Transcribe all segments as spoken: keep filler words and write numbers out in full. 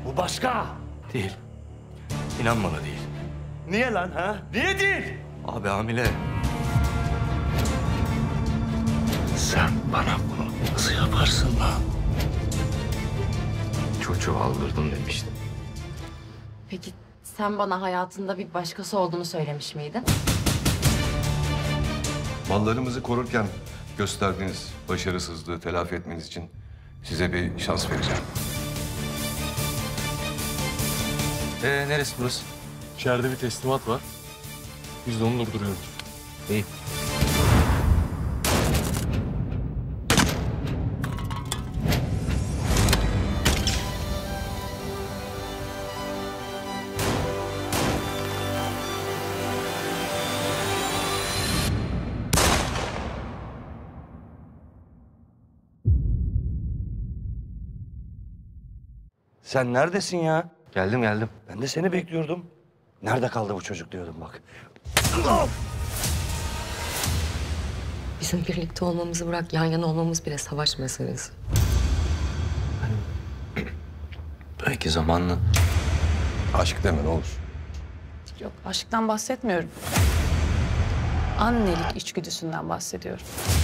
Bu başka. Değil. İnan bana değil. Niye lan ha? Niye değil? Abi hamile. Sen bana bunu nasıl yaparsın lan? Çocuğu aldırdım demiştim. Peki sen bana hayatında bir başkası olduğunu söylemiş miydin? Mallarımızı korurken gösterdiğiniz başarısızlığı telafi etmeniz için size bir şans vereceğim. Ee, neresi burası? İçeride bir teslimat var. Biz de onu durduruyoruz. İyi. Sen neredesin ya? Geldim geldim. Ben de seni bekliyordum. Nerede kaldı bu çocuk diyordum bak. Bizim birlikte olmamızı bırak, yan yana olmamız bile savaş meselesi. Belki zamanla. Aşk deme ne olur. Yok, aşktan bahsetmiyorum. Annelik içgüdüsünden bahsediyorum.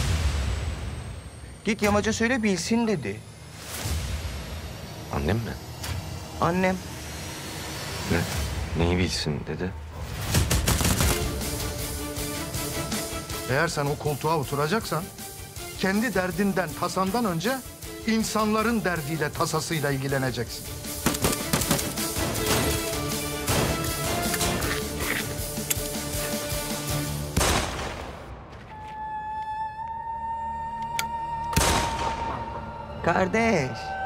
Git yamaca söyle bilsin dedi. Annem mi? Annem. Ne? Neyi bilsin dedi. Eğer sen o koltuğa oturacaksan kendi derdinden, tasandan önce insanların derdiyle, tasasıyla ilgileneceksin. Kardeş.